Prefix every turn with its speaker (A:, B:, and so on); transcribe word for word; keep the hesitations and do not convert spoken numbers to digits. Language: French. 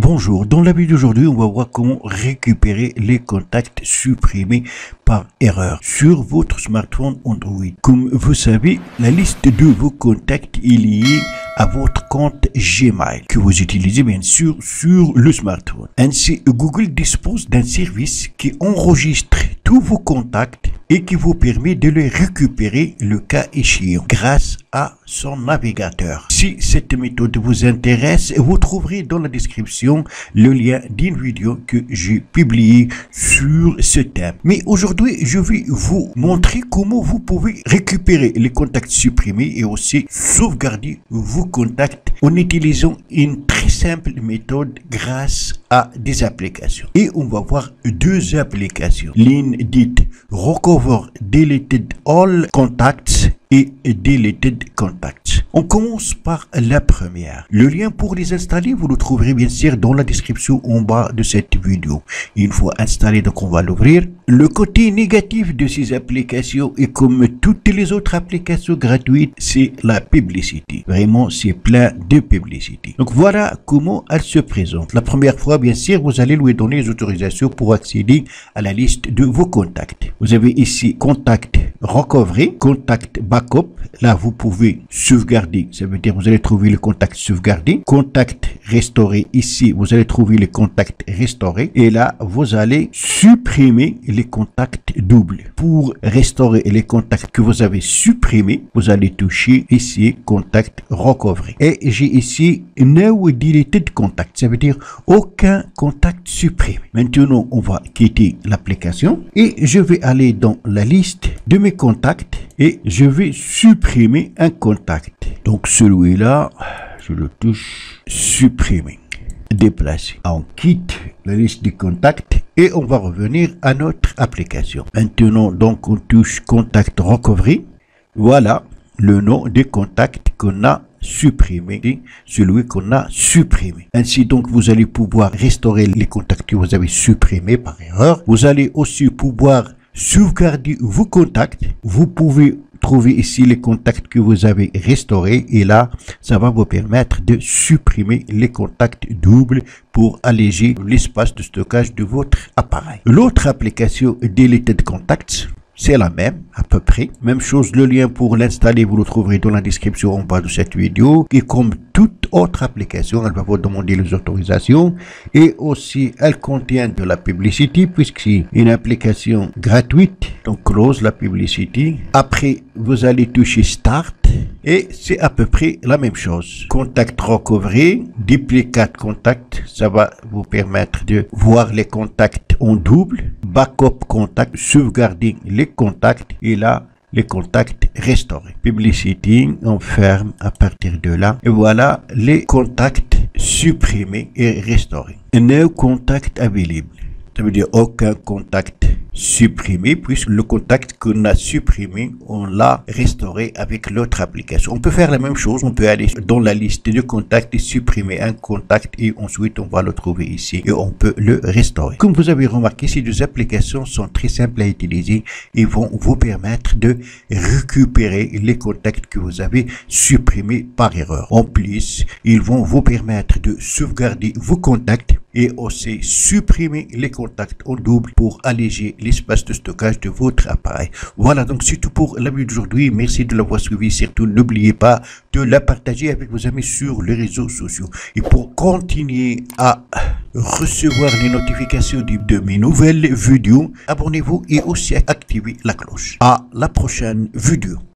A: Bonjour, dans la vidéo d'aujourd'hui, on va voir comment récupérer les contacts supprimés par erreur sur votre smartphone Android. Comme vous savez, la liste de vos contacts est liée à votre compte Gmail que vous utilisez bien sûr sur le smartphone. Ainsi, Google dispose d'un service qui enregistre tous vos contacts et qui vous permet de les récupérer le cas échéant grâce à son navigateur. Si cette méthode vous intéresse, vous trouverez dans la description le lien d'une vidéo que j'ai publiée sur ce thème. Mais aujourd'hui, je vais vous montrer comment vous pouvez récupérer les contacts supprimés et aussi sauvegarder vos contacts en utilisant une très simple méthode grâce à des applications. Et on va voir deux applications. L'une dite Recover Deleted All Contacts et Deleted Contacts. On commence par la première. Le lien pour les installer, vous le trouverez bien sûr dans la description en bas de cette vidéo. Une fois installé, donc on va l'ouvrir. Le côté négatif de ces applications est comme toutes les autres applications gratuites, c'est la publicité. Vraiment, c'est plein de publicité. Donc voilà comment elle se présente. La première fois, bien sûr, vous allez lui donner les autorisations pour accéder à la liste de vos contacts. Vous avez ici Contact Recovery, Contact Backup. Là, vous pouvez sauvegarder. Ça veut dire vous allez trouver le contact sauvegardé. Contact restauré. Ici, vous allez trouver le contact restauré. Et là, vous allez supprimer les contacts doubles. Pour restaurer les contacts que vous avez supprimés, vous allez toucher ici Contact Recovery. Et j'ai ici No Deleted Contact. Ça veut dire aucun contact supprimé. Maintenant, on va quitter l'application et je vais aller dans la liste de mes contacts et je vais supprimer un contact. Donc celui-là, je le touche, supprimer, déplacer. On quitte la liste des contacts et on va revenir à notre application. Maintenant, donc on touche Contact Recovery. Voilà le nom des contacts qu'on a supprimé, celui qu'on a supprimé. Ainsi donc vous allez pouvoir restaurer les contacts que vous avez supprimés par erreur. Vous allez aussi pouvoir sauvegarder vos contacts. Vous pouvez trouver ici les contacts que vous avez restaurés et là ça va vous permettre de supprimer les contacts doubles pour alléger l'espace de stockage de votre appareil. L'autre application Deleted Contacts, c'est la même, à peu près. Même chose, le lien pour l'installer, vous le trouverez dans la description en bas de cette vidéo. Et comme toute autre application, elle va vous demander les autorisations. Et aussi, elle contient de la publicité, puisque c'est une application gratuite. Donc, close la publicité. Après, vous allez toucher Start. Et c'est à peu près la même chose. Contact Recovery, Duplicate Contact, ça va vous permettre de voir les contacts en double. Backup Contact, sauvegarder les contacts et là, les contacts restaurés. Publicité, on ferme à partir de là. Et voilà les contacts supprimés et restaurés. No contact available. Ça veut dire aucun contact supprimé, puisque le contact qu'on a supprimé, on l'a restauré avec l'autre application. On peut faire la même chose, on peut aller dans la liste de contacts et supprimer un contact et ensuite on va le trouver ici et on peut le restaurer. Comme vous avez remarqué, ces deux applications sont très simples à utiliser et vont vous permettre de récupérer les contacts que vous avez supprimés par erreur. En plus, ils vont vous permettre de sauvegarder vos contacts et aussi supprimer les contacts en double pour alléger l'espace de stockage de votre appareil. Voilà, donc c'est tout pour la vidéo d'aujourd'hui. Merci de l'avoir suivi. Surtout, n'oubliez pas de la partager avec vos amis sur les réseaux sociaux. Et pour continuer à recevoir les notifications de, de mes nouvelles vidéos, abonnez-vous et aussi activez la cloche. À la prochaine vidéo.